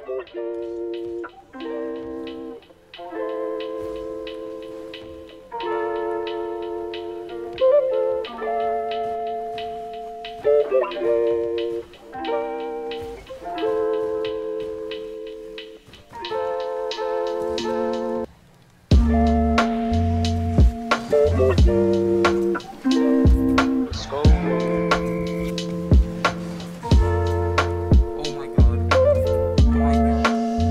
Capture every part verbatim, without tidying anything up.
Let's go. Oh my god. Oh my god.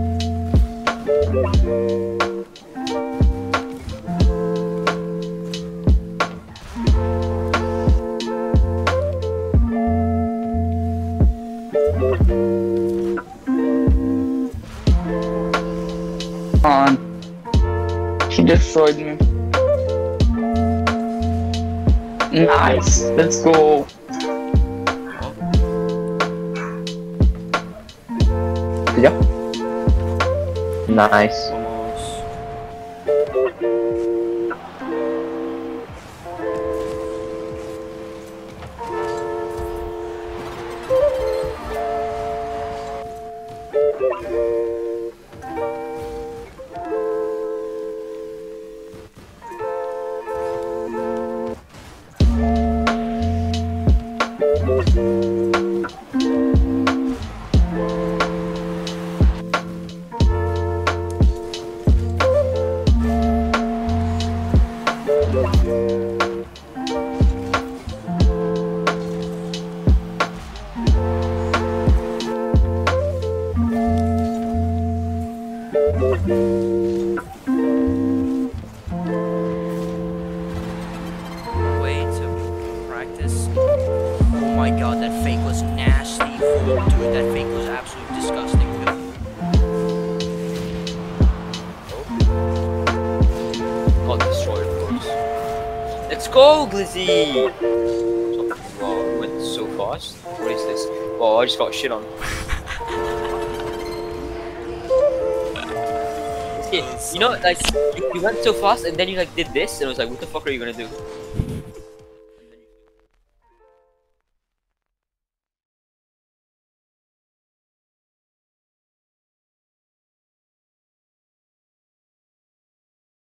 On. He destroyed me. Nice. Let's go. Yep. Nice. Almost. Way to practice. Oh my god, that fake was nasty. Dude, that fake was absolutely disgusting. Got destroyed, of course. Let's go, Glizzy! Wow, we went so fast. What is this? Wow, I just got shit on. Okay, you know, like, you, you went so fast and then you like did this and I was like, what the fuck are you gonna do?